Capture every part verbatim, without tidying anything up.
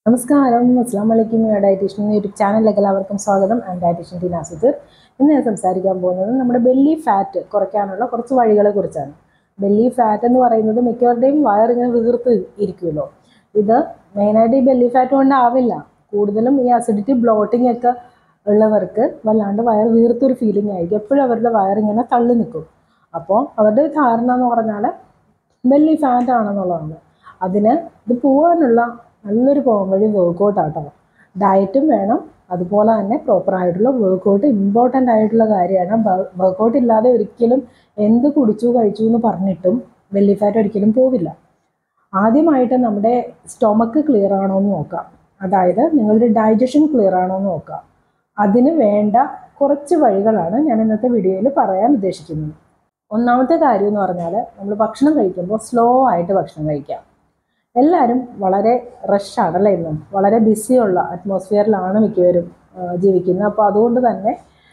നമസ്കാരം, അസ്സലാമു അലൈക്കും. ഡയറ്റീഷ്യൻ യൂട്യൂബ് ചാനലിലേക്ക് എല്ലാവർക്കും സ്വാഗതം. And dietitian T Nasudheer. ഇന്ന് ഞാൻ സംസാരിക്കാൻ പോകുന്നത് നമ്മുടെ ബെല്ലി ഫാറ്റ് കുറയ്ക്കാനുള്ള കുറച്ച് വഴികളെ കുറിച്ചാണ്. ബെല്ലി ഫാറ്റ് എന്ന് പറയുന്നത് മിക്കവരുടെയും വയറിങ്ങനെ വീർത്ത് ഇരിക്കുമല്ലോ. ഇത് മെയിനായിട്ട് ഈ ബെല്ലി ഫാറ്റ് കൊണ്ടാവില്ല, കൂടുതലും ഈ അസിഡിറ്റി ബ്ലോട്ടിംഗ് ഒക്കെ ഉള്ളവർക്ക് വല്ലാണ്ട് വയർ വീർത്തൊരു ഫീലിംഗ് ആയിരിക്കും. എപ്പോഴും അവരുടെ വയറിങ്ങനെ തള്ളി നിൽക്കും. അപ്പോൾ അവരുടെ ധാരണ എന്ന് പറഞ്ഞാൽ ബെല്ലി ഫാറ്റ് ആണെന്നുള്ളതാണ്. അതിന് ഇത് പോകാനുള്ള നല്ലൊരു പോകാൻ വഴി വർക്കൗട്ടാട്ടോ. ഡയറ്റും വേണം, അതുപോലെ തന്നെ പ്രോപ്പറായിട്ടുള്ള വർക്കൗട്ട് ഇമ്പോർട്ടൻ്റ് ആയിട്ടുള്ള കാര്യമാണ്. വർക്കൗട്ട് ഇല്ലാതെ ഒരിക്കലും എന്ത് കുടിച്ചു കഴിച്ചു എന്ന് പറഞ്ഞിട്ടും ബെല്ലി ഫാറ്റ് ഒരിക്കലും പോവില്ല. ആദ്യമായിട്ട് നമ്മുടെ സ്റ്റൊമക്ക് ക്ലിയർ ആണോ എന്ന് നോക്കാം, അതായത് നിങ്ങളുടെ ഡൈജഷൻ ക്ലിയർ ആണോ എന്ന് നോക്കാം. അതിന് വേണ്ട കുറച്ച് വഴികളാണ് ഞാൻ ഇന്നത്തെ വീഡിയോയിൽ പറയാൻ ഉദ്ദേശിക്കുന്നത്. ഒന്നാമത്തെ കാര്യം എന്ന് പറഞ്ഞാൽ, നമ്മൾ ഭക്ഷണം കഴിക്കുമ്പോൾ സ്ലോ ആയിട്ട് ഭക്ഷണം കഴിക്കാം. എല്ലാവരും വളരെ റഷാണല്ലേ, ഇന്നും വളരെ ബിസിയുള്ള അറ്റ്മോസ്ഫിയറിലാണ് മിക്കവരും ജീവിക്കുന്നത്. അപ്പോൾ അതുകൊണ്ട് തന്നെ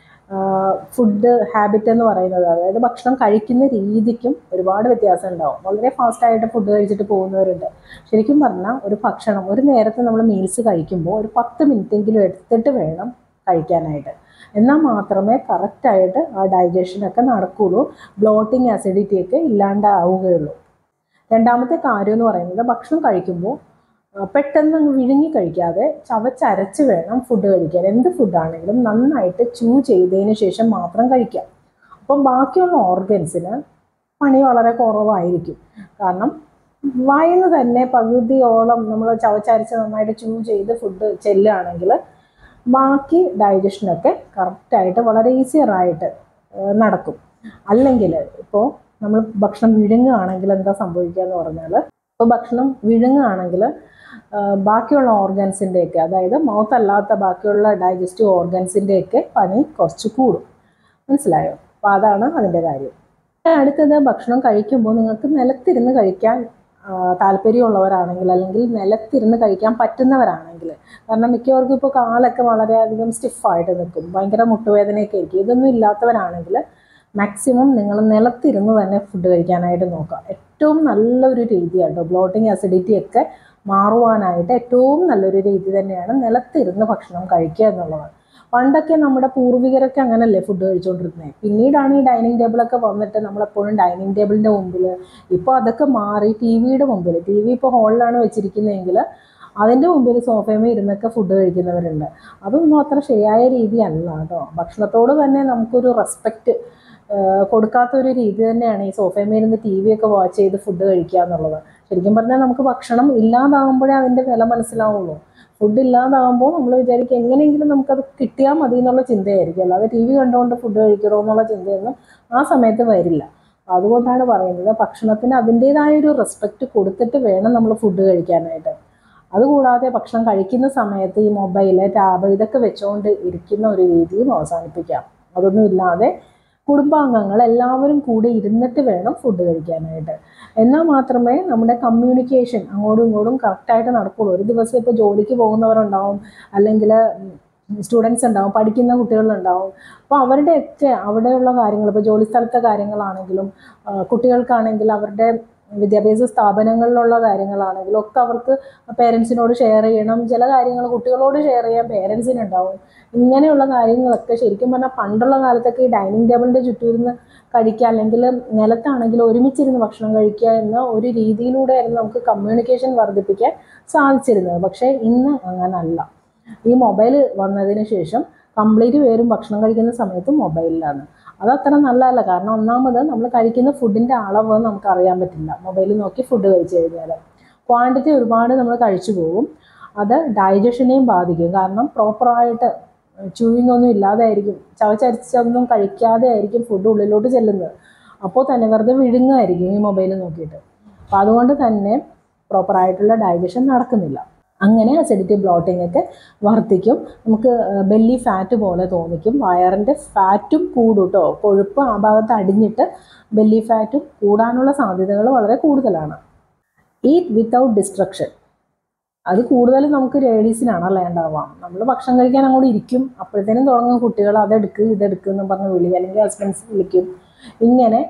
ഫുഡ് ഹാബിറ്റ് എന്ന് പറയുന്നത്, അതായത് ഭക്ഷണം കഴിക്കുന്ന രീതിക്കും ഒരുപാട് വ്യത്യാസം ഉണ്ടാവും. വളരെ ഫാസ്റ്റായിട്ട് ഫുഡ് കഴിച്ചിട്ട് പോകുന്നവരുണ്ട്. ശരിക്കും പറഞ്ഞാൽ ഒരു ഭക്ഷണം ഒരു നേരത്തെ നമ്മൾ മീൽസ് കഴിക്കുമ്പോൾ ഒരു പത്ത് മിനിറ്റെങ്കിലും എടുത്തിട്ട് വേണം കഴിക്കാനായിട്ട്. എന്നാൽ മാത്രമേ കറക്റ്റായിട്ട് ആ ഡൈജഷനൊക്കെ നടക്കുകയുള്ളൂ, ബ്ലോട്ടിങ് ആസിഡിറ്റിയൊക്കെ ഇല്ലാണ്ടാവുകയുള്ളൂ. രണ്ടാമത്തെ കാര്യം എന്ന് പറയുന്നത്, ഭക്ഷണം കഴിക്കുമ്പോൾ പെട്ടെന്ന് വിഴുങ്ങി കഴിക്കാതെ ചവച്ചരച്ച് വേണം ഫുഡ് കഴിക്കാൻ. എന്ത് ഫുഡാണെങ്കിലും നന്നായിട്ട് ചൂ ചെയ്തതിന് ശേഷം മാത്രം കഴിക്കാം. അപ്പം ബാക്കിയുള്ള ഓർഗൻസിന് പണി വളരെ കുറവായിരിക്കും. കാരണം വായിന്ന് തന്നെ പകുതിയോളം നമ്മൾ ചവച്ചരച്ച് നന്നായിട്ട് ചൂ ചെയ്ത് ഫുഡ് ചെല്ലുകയാണെങ്കിൽ ബാക്കി ഡൈജഷനൊക്കെ കറക്റ്റായിട്ട് വളരെ ഈസിയറായിട്ട് നടക്കും. അല്ലെങ്കിൽ ഇപ്പോൾ നമ്മൾ ഭക്ഷണം വിഴുങ്ങുകയാണെങ്കിൽ എന്താ സംഭവിക്കുക എന്ന് പറഞ്ഞാൽ, ഇപ്പോൾ ഭക്ഷണം വിഴുങ്ങുകയാണെങ്കിൽ ബാക്കിയുള്ള ഓർഗൻസിൻ്റെയൊക്കെ, അതായത് മൗത്ത് അല്ലാത്ത ബാക്കിയുള്ള ഡൈജസ്റ്റീവ് ഓർഗൻസിൻ്റെയൊക്കെ പണി കുറച്ച് കൂടും. മനസ്സിലായോ? അപ്പോൾ അതാണ് അതിൻ്റെ കാര്യം. അടുത്തത്, ഭക്ഷണം കഴിക്കുമ്പോൾ നിങ്ങൾക്ക് നിലത്തിരുന്ന് കഴിക്കാൻ താല്പര്യമുള്ളവരാണെങ്കിൽ, അല്ലെങ്കിൽ നിലത്തിരുന്ന് കഴിക്കാൻ പറ്റുന്നവരാണെങ്കിൽ, കാരണം മിക്കവർക്കും ഇപ്പോൾ കാലൊക്കെ വളരെയധികം സ്റ്റിഫായിട്ട് നിൽക്കും, ഭയങ്കര മുട്ടുവേദനയൊക്കെ ആയിരിക്കും. ഇതൊന്നും ഇല്ലാത്തവരാണെങ്കിൽ മാക്സിമം നിങ്ങൾ നിലത്തിരുന്ന് തന്നെ ഫുഡ് കഴിക്കാനായിട്ട് നോക്കുക. ഏറ്റവും നല്ലൊരു രീതിയാട്ടോ ബ്ലോട്ടിങ് അസിഡിറ്റി ഒക്കെ മാറുവാനായിട്ട് ഏറ്റവും നല്ലൊരു രീതി തന്നെയാണ് നിലത്തിരുന്ന് ഭക്ഷണം കഴിക്കുക എന്നുള്ളത്. പണ്ടൊക്കെ നമ്മുടെ പൂർവികരൊക്കെ അങ്ങനല്ലേ ഫുഡ് കഴിച്ചുകൊണ്ടിരുന്നത്. പിന്നീടാണ് ഈ ഡൈനിങ് ടേബിളൊക്കെ വന്നിട്ട് നമ്മളെപ്പോഴും ഡൈനിങ് ടേബിളിൻ്റെ മുമ്പിൽ, ഇപ്പോൾ അതൊക്കെ മാറി ടി വിയുടെ മുമ്പിൽ, ടി വി ഇപ്പോൾ ഹോളിലാണ് വെച്ചിരിക്കുന്നതെങ്കിൽ അതിൻ്റെ മുമ്പിൽ സോഫയമേ ഇരുന്നൊക്കെ ഫുഡ് കഴിക്കുന്നവരുണ്ട്. അതൊന്നും അത്ര ശരിയായ രീതിയല്ല കേട്ടോ. ഭക്ഷണത്തോട് തന്നെ നമുക്കൊരു റെസ്പെക്റ്റ് കൊടുക്കാത്തൊരു രീതി തന്നെയാണ് ഈ സോഫയമേലിരുന്ന് ടി വി ഒക്കെ വാച്ച് ചെയ്ത് ഫുഡ് കഴിക്കുക എന്നുള്ളത്. ശരിക്കും പറഞ്ഞാൽ നമുക്ക് ഭക്ഷണം ഇല്ലാതാകുമ്പോഴേ അതിൻ്റെ വില മനസ്സിലാവുള്ളൂ. ഫുഡ് ഇല്ലാതാകുമ്പോൾ നമ്മൾ വിചാരിക്കും എങ്ങനെയെങ്കിലും നമുക്കത് കിട്ടിയാൽ മതി എന്നുള്ള ചിന്തയായിരിക്കും, അല്ലാതെ ടി വി കണ്ടുകൊണ്ട് ഫുഡ് കഴിക്കണോ എന്നുള്ള ചിന്തയൊന്നും ആ സമയത്ത് വരില്ല. അതുകൊണ്ടാണ് പറയുന്നത്, ഭക്ഷണത്തിന് അതിൻ്റേതായൊരു റെസ്പെക്റ്റ് കൊടുത്തിട്ട് വേണം നമ്മൾ ഫുഡ് കഴിക്കാനായിട്ട്. അതുകൂടാതെ ഭക്ഷണം കഴിക്കുന്ന സമയത്ത് ഈ മൊബൈല്, ടാബ് ഇതൊക്കെ വെച്ചുകൊണ്ട് ഇരിക്കുന്ന ഒരു രീതിയും അവസാനിപ്പിക്കാം. അതൊന്നും ഇല്ലാതെ കുടുംബാംഗങ്ങൾ എല്ലാവരും കൂടെ ഇരുന്നിട്ട് വേണം ഫുഡ് കഴിക്കാനായിട്ട്. എന്നാൽ മാത്രമേ നമ്മുടെ കമ്മ്യൂണിക്കേഷൻ അങ്ങോട്ടും ഇങ്ങോട്ടും കറക്റ്റായിട്ട് നടക്കുകയുള്ളൂ. ഒരു ദിവസം ഇപ്പോൾ ജോലിക്ക് പോകുന്നവരുണ്ടാവും, അല്ലെങ്കിൽ സ്റ്റുഡൻസ് ഉണ്ടാവും, പഠിക്കുന്ന കുട്ടികളുണ്ടാവും. അപ്പോൾ അവരുടെയൊക്കെ അവിടെയുള്ള കാര്യങ്ങൾ, ഇപ്പോൾ ജോലി സ്ഥലത്തെ കാര്യങ്ങളാണെങ്കിലും കുട്ടികൾക്കാണെങ്കിൽ അവരുടെ വിദ്യാഭ്യാസ സ്ഥാപനങ്ങളിലുള്ള കാര്യങ്ങളാണെങ്കിലും ഒക്കെ അവർക്ക് പേരൻസിനോട് ഷെയർ ചെയ്യണം. ചില കാര്യങ്ങൾ കുട്ടികളോട് ഷെയർ ചെയ്യാൻ പേരൻസിനുണ്ടാവും. ഇങ്ങനെയുള്ള കാര്യങ്ങളൊക്കെ ശരിക്കും പറഞ്ഞാൽ പണ്ടുള്ള കാലത്തൊക്കെ ഈ ഡൈനിങ് ടേബിളിൻ്റെ ചുറ്റുമിരുന്ന് കഴിക്കുക, അല്ലെങ്കിൽ നിലത്താണെങ്കിൽ ഒരുമിച്ചിരുന്ന് ഭക്ഷണം കഴിക്കുക എന്ന ഒരു രീതിയിലൂടെയായിരുന്നു നമുക്ക് കമ്മ്യൂണിക്കേഷൻ വർദ്ധിപ്പിക്കാൻ സാധിച്ചിരുന്നത്. പക്ഷേ ഇന്ന് അങ്ങനല്ല. ഈ മൊബൈൽ വന്നതിന് ശേഷം കംപ്ലീറ്റ് പേരും ഭക്ഷണം കഴിക്കുന്ന സമയത്ത് മൊബൈലിലാണ്. അതത്ര നല്ലതല്ല. കാരണം ഒന്നാമത് നമ്മൾ കഴിക്കുന്ന ഫുഡിൻ്റെ അളവ് നമുക്കറിയാൻ പറ്റില്ല മൊബൈലിൽ നോക്കി ഫുഡ് കഴിച്ചു കഴിഞ്ഞാൽ. ക്വാണ്ടിറ്റി ഒരുപാട് നമ്മൾ കഴിച്ചു പോകും. അത് ഡൈജഷനെയും ബാധിക്കും. കാരണം പ്രോപ്പറായിട്ട് ചൂയിങ് ഒന്നും ഇല്ലാതെ ആയിരിക്കും, ചവച്ചരിച്ചൊന്നും കഴിക്കാതെ ആയിരിക്കും ഫുഡ് ഉള്ളിലോട്ട് ചെല്ലുന്നത്. അപ്പോൾ തന്നെ വെറുതെ വിഴുങ്ങുമായിരിക്കും ഈ മൊബൈൽ നോക്കിയിട്ട്. അപ്പോൾ അതുകൊണ്ട് തന്നെ പ്രോപ്പറായിട്ടുള്ള ഡൈജഷൻ നടക്കുന്നില്ല. അങ്ങനെ അസിഡിറ്റി ബ്ലോട്ടിംഗ് ഒക്കെ വർദ്ധിക്കും. നമുക്ക് ബെല്ലി ഫാറ്റ് പോലെ തോന്നിക്കും. വയറിൻ്റെ ഫാറ്റും കൂടും കേട്ടോ. കൊഴുപ്പ് ആ ഭാഗത്ത് അടിഞ്ഞിട്ട് ബെല്ലി ഫാറ്റും കൂടാനുള്ള സാധ്യതകൾ വളരെ കൂടുതലാണ്. ഈറ്റ് വിത്തൗട്ട് ഡിസ്ട്രക്ഷൻ, അത് കൂടുതലും നമുക്ക് ലേഡീസിനാണല്ലേ ഉണ്ടാവാം. നമ്മൾ ഭക്ഷണം കഴിക്കാൻ അങ്ങോട്ട് ഇരിക്കും, അപ്പോഴത്തേനും തുടങ്ങും കുട്ടികൾ അതെടുക്ക് ഇതെടുക്ക് എന്ന് പറഞ്ഞ് വിളി, അല്ലെങ്കിൽ ഹസ്ബൻഡ്സ് വിളിക്കും. ഇങ്ങനെ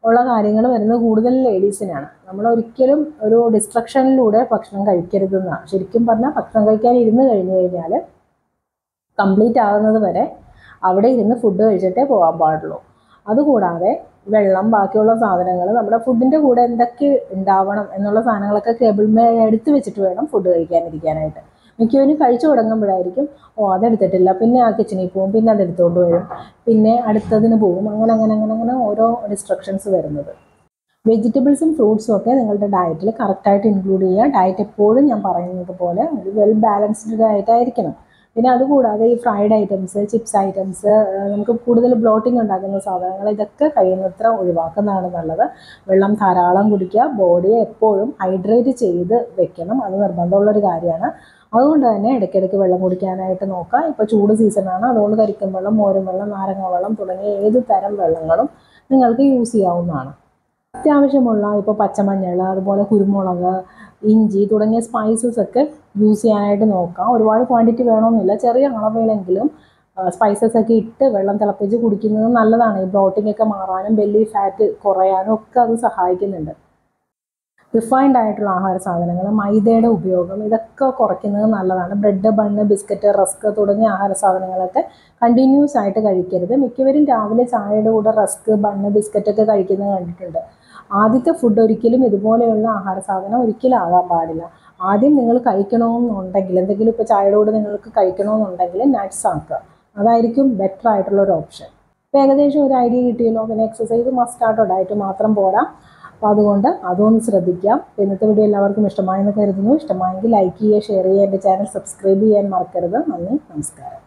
ഉള്ള കാര്യങ്ങൾ വരുന്നത് കൂടുതൽ ലേഡീസിനാണ്. നമ്മൾ ഒരിക്കലും ഒരു ഡിസ്ട്രക്ഷനിലൂടെ ഭക്ഷണം കഴിക്കരുതെന്നാണ്. ശരിക്കും പറഞ്ഞാൽ ഭക്ഷണം കഴിക്കാൻ ഇരുന്ന് കഴിഞ്ഞ് കഴിഞ്ഞാൽ കംപ്ലീറ്റ് ആകുന്നത് വരെ അവിടെ ഇരുന്ന് ഫുഡ് കഴിച്ചിട്ടേ പോകാൻ പാടുള്ളൂ. അതുകൂടാതെ വെള്ളം, ബാക്കിയുള്ള സാധനങ്ങൾ, നമ്മുടെ ഫുഡിൻ്റെ കൂടെ എന്തൊക്കെ ഉണ്ടാവണം എന്നുള്ള സാധനങ്ങളൊക്കെ ടേബിൾമേ എടുത്ത് വെച്ചിട്ട് വേണം ഫുഡ് കഴിക്കാനിരിക്കാനായിട്ട്. മിക്കവരും കഴിച്ചു തുടങ്ങുമ്പോഴായിരിക്കും ഓ അതെടുത്തിട്ടില്ല, പിന്നെ ആ കിച്ചണിൽ പോകും, പിന്നെ അതെടുത്തുകൊണ്ട് വരും, പിന്നെ അടുത്തതിന് പോകും, അങ്ങനെ അങ്ങനെ അങ്ങനെ അങ്ങനെ ഓരോ ഡിസ്ട്രക്ഷൻസ് വരുന്നത്. വെജിറ്റബിൾസും ഫ്രൂട്ട്സും ഒക്കെ നിങ്ങളുടെ ഡയറ്റിൽ കറക്റ്റായിട്ട് ഇൻക്ലൂഡ് ചെയ്യുക. ഡയറ്റ് എപ്പോഴും ഞാൻ പറയുന്നത് പോലെ ഒരു വെൽ ബാലൻസ്ഡ് ഡയറ്റ് ആയിരിക്കണം. പിന്നെ അതുകൂടാതെ ഈ ഫ്രൈഡ് ഐറ്റംസ്, ചിപ്സ് ഐറ്റംസ്, നമുക്ക് കൂടുതൽ ബ്ലോട്ടിംഗ് ഉണ്ടാക്കുന്ന സാധനങ്ങൾ, ഇതൊക്കെ കഴിയുന്നത്ര ഒഴിവാക്കുന്നതാണ് നല്ലത്. വെള്ളം ധാരാളം കുടിക്കുക. ബോഡിയെ എപ്പോഴും ഹൈഡ്രേറ്റ് ചെയ്ത് വെക്കണം, അത് നിർബന്ധമുള്ളൊരു കാര്യമാണ്. അതുകൊണ്ട് തന്നെ ഇടയ്ക്കിടയ്ക്ക് വെള്ളം കുടിക്കാനായിട്ട് നോക്കുക. ഇപ്പോൾ ചൂട് സീസണാണ്, അതുകൊണ്ട് കരിക്കും വെള്ളം, മോരും വെള്ളം, നാരങ്ങ വെള്ളം തുടങ്ങിയ ഏത് തരം വെള്ളങ്ങളും നിങ്ങൾക്ക് യൂസ് ചെയ്യാവുന്നതാണ്. അത്യാവശ്യമുള്ള ഇപ്പോൾ പച്ചമഞ്ഞൾ, അതുപോലെ കുരുമുളക്, ഇഞ്ചി തുടങ്ങിയ സ്പൈസസ് ഒക്കെ യൂസ് ചെയ്യാനായിട്ട് നോക്കാം. ഒരുപാട് ക്വാണ്ടിറ്റി വേണമെന്നില്ല, ചെറിയ അളവിലെങ്കിലും സ്പൈസസ് ഒക്കെ ഇട്ട് വെള്ളം തിളപ്പിച്ച് കുടിക്കുന്നത് നല്ലതാണ്. ഈ ബ്ലോട്ടിംഗ് ഒക്കെ മാറാനും ബെല്ലി ഫാറ്റ് കുറയാനും ഒക്കെ അത് സഹായിക്കുന്നുണ്ട്. റിഫൈൻഡ് ആയിട്ടുള്ള ആഹാര സാധനങ്ങൾ, മൈദയുടെ ഉപയോഗം, ഇതൊക്കെ കുറയ്ക്കുന്നത് നല്ലതാണ്. ബ്രെഡ്, ബണ്ണ്, ബിസ്ക്കറ്റ്, റസ്ക് തുടങ്ങിയ ആഹാര സാധനങ്ങളൊക്കെ കണ്ടിന്യൂസ് ആയിട്ട് കഴിക്കരുത്. മിക്കവരും രാവിലെ ചായയുടെ കൂടെ റസ്ക്, ബണ്ണ്, ബിസ്ക്കറ്റൊക്കെ കഴിക്കുന്നത് കണ്ടിട്ടുണ്ട്. ആദ്യത്തെ ഫുഡ് ഒരിക്കലും ഇതുപോലെയുള്ള ആഹാര സാധനം ഒരിക്കലും ആകാൻ പാടില്ല. ആദ്യം നിങ്ങൾ കഴിക്കണമെന്നുണ്ടെങ്കിൽ, എന്തെങ്കിലും ഇപ്പോൾ ചായയുടെ കൂടെ നിങ്ങൾക്ക് കഴിക്കണമെന്നുണ്ടെങ്കിൽ നട്ട്സ് ആക്കുക. അതായിരിക്കും ബെറ്റർ ആയിട്ടുള്ള ഒരു ഓപ്ഷൻ. ഇപ്പോൾ ഏകദേശം ഒരു ഐഡിയ കിട്ടിയല്ലോ. പിന്നെ എക്സസൈസ് മസ്റ്റാട്ടോ, ഡയറ്റ് മാത്രം പോരാ. അപ്പോൾ അതുകൊണ്ട് അതൊന്ന് ശ്രദ്ധിക്കാം. ഇന്നത്തെ വീഡിയോ എല്ലാവർക്കും ഇഷ്ടമായെന്ന് കരുതുന്നു. ഇഷ്ടമായെങ്കിൽ ലൈക്ക് ചെയ്യുക, ഷെയർ ചെയ്യുക, എൻ്റെ ചാനൽ സബ്സ്ക്രൈബ് ചെയ്യാൻ മറക്കരുത്. നന്ദി, നമസ്കാരം.